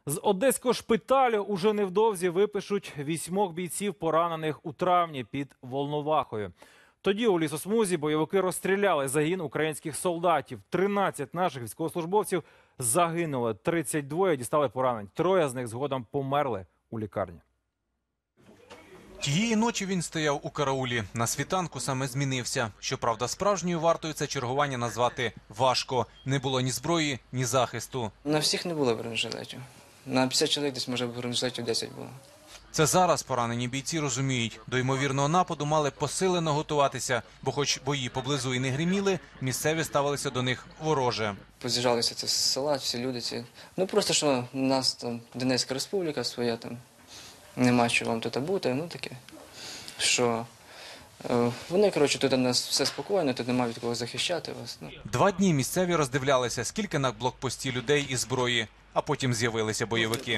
З одеського шпиталю уже невдовзі випишуть 8 бійців, поранених у травні під Волновахою. Тоді у лісосмузі бойовики розстріляли загін українських солдатів. 13 наших військовослужбовців загинули, 32 дістали поранень. 3 з них згодом померли у лікарні. Тієї ночі він стояв у караулі. На світанку саме змінився. Щоправда, справжньою вартою це чергування назвати важко. Не було ні зброї, ні захисту. На всіх не було бронежилетів. На 50 чоловік десь, може, бронежилетів 10 було. Це зараз поранені бійці розуміють. До ймовірного нападу мали посилено готуватися, бо хоч бої поблизу і не гриміли, місцеві ставилися до них вороже. Поз'їжджалися це з села, всі люди ці. Ну просто, що у нас там Донецька республіка своя, там нема що вам тут бути, ну таке. Що вони, коротше, тут у нас все спокійно, тут нема від кого захищати вас. 2 дні місцеві роздивлялися, скільки на блокпості людей і зброї, а потім з'явилися бойовики.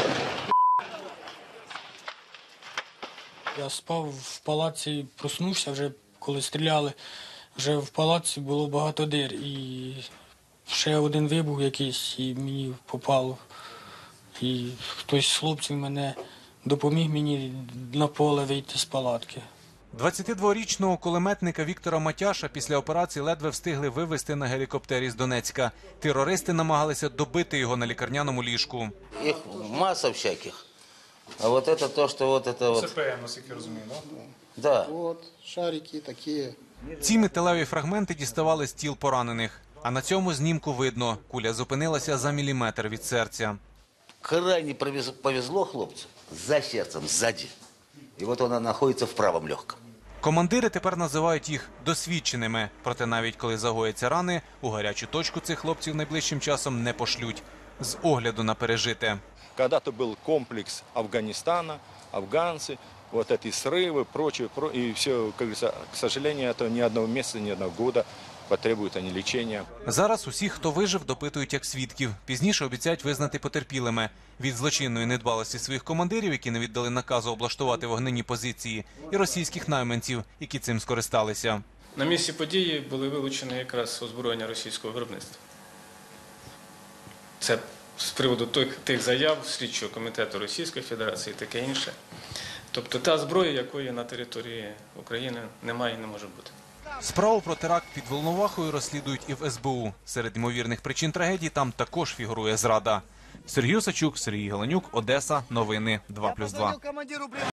Я спав в палаці, проснувся вже, коли стріляли. Вже в палаці було багато дир. І ще один вибух якийсь, і мені попало. І хтось з хлопців мене допоміг мені на поле вийти з палатки. 22-річного кулеметника Віктора Матяша після операції ледве встигли вивезти на гелікоптері з Донецька. Терористи намагалися добити його на лікарняному ліжку. Їх маса всяких. А вот это то, что вот это вот... ЦПМ, наскільки я розумію, да? Да. Вот, шарики такі. Ці металеві фрагменти діставали з тіл поранених. А на цьому знімку видно, куля зупинилася за міліметр від серця. Крайне повезло хлопцу за сердцем, сзади. И вот она находится в правом легком. Командири тепер називають їх досвідченими. Проте навіть коли загояться рани, у гарячу точку цих хлопців найближчим часом не пошлють. З огляду на пережите. Когда-то был комплекс Афганистана, афганцы, вот эти срывы, прочее, и все, как говорится, к сожалению, это ни одного месяца, ни одного года потребуют они лечения. Зараз усіх, хто вижив, допитують як свідків. Пізніше обіцяють визнати потерпілими. Від злочинної недбалості своїх командирів, які не віддали наказу облаштувати вогнені позиції, і російських найманців, які цим скористалися. На місці події були вилучені якраз озброєння російського виробництва. Це з приводу тих заяв Слідчого комітету Російської Федерації і таке інше. Тобто та зброя, якої на території України немає і не може бути. Справу про теракт під Волновахою розслідують і в СБУ. Серед ймовірних причин трагедії там також фігурує зрада. Сергій Осадчук, Сергій Галенюк, Одеса. Новини 2+2.